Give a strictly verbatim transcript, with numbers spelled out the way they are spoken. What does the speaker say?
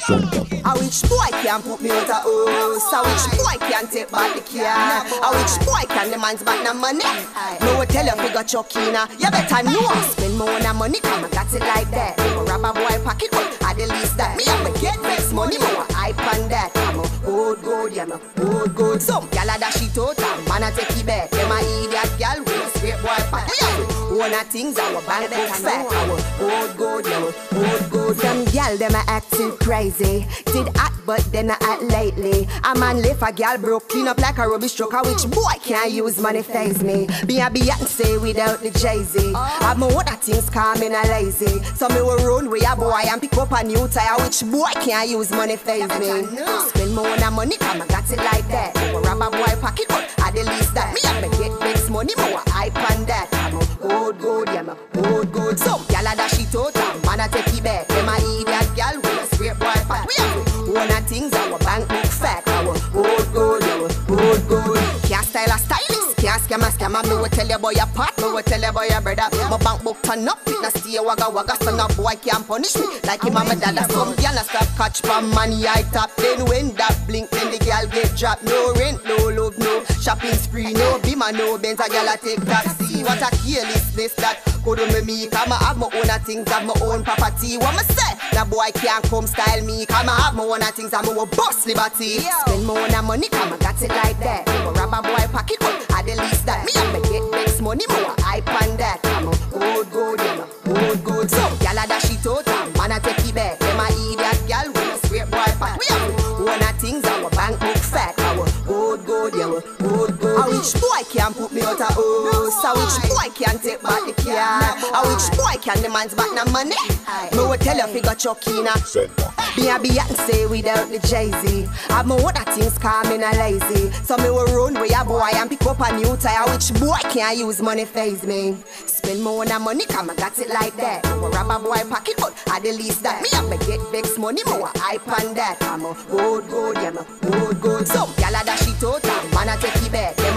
A which boy can put me out a house? A which boy can take back the car? A which boy can demands back the money? No one tell you figure chuckina. You better know. Spend more on money, come I got it like that. Go rob a boy pocket, but I the least that. Me have to get next money, more hype on that. I'm a old good, yeah, I'm a old good. Some gyal a dash it out, and man a take it back. Them a idiot gyal with a straight boy pocket. One of things our bank book fat. Our old good, yeah, old good. Some gyal them a acting crazy. Did act, but then I act lately. A man left a gyal broke, clean up like a rubbish truck. A which boy can't use money phase me. Be a Beyonce without the Jay-Z. Have my other things calming and lazy. So me will run with a boy and pick up a new tire. Which boy can't use money phase me. Spend more on money, come I got it like that. Go rob a boy pocket, but I the least that. Me have to get next money, more hype on that. I'm a old good, yeah, I'm a old good. Some gyal a dash it out, and man a take it back. Them a idiot gyal with a straight boy fat. We have to one of things our bank book fat. Our old good, yeah, old good. Can't style a stylist, can't scam a scammer. Me will tell you about your part, me will tell you about your brother. My bank book turn up, it na stay wagga wagga. So no boy can't punish me like him and my dada. Some gyal a stop catch from money I tap. Then when that blink, then the gyal get dropped. No rent, no love, no shopping spree, no bima, no Benz. A gyal a take taxi. What a carelessness that could do me me. Come I have my own things, have my own property. What me say? That boy can't come style me. Come I have my own things, I'm a boss liberty. Spend more on money, come I got it like that. Go rob a boy pocket, but I the least that. Me have to get next money, more hype on that. I'm a old good, yeah, I'm a old good. Some gyal a dash it out, and man a take it back. Them a idiot gyal with a straight boy fat. We have to one of things, our bank book fat. Our old good, yeah, old good. A which boy can put me out a house? A which boy can take back the car? A which boy can demands back the money? Me will tell you figure chuckina. Be a Beyonce without the Jay-Z. Have my other things calming and lazy. So me will run with a boy and pick up a new tire. Which boy can't use money phase me. Spend more on money, come I got it like that. Go rob a boy pocket, but I the least that. Me have to get next money, more hype on that. I'm a old good, yeah, I'm a old good. Some gyal a dash it out, and man a take it back.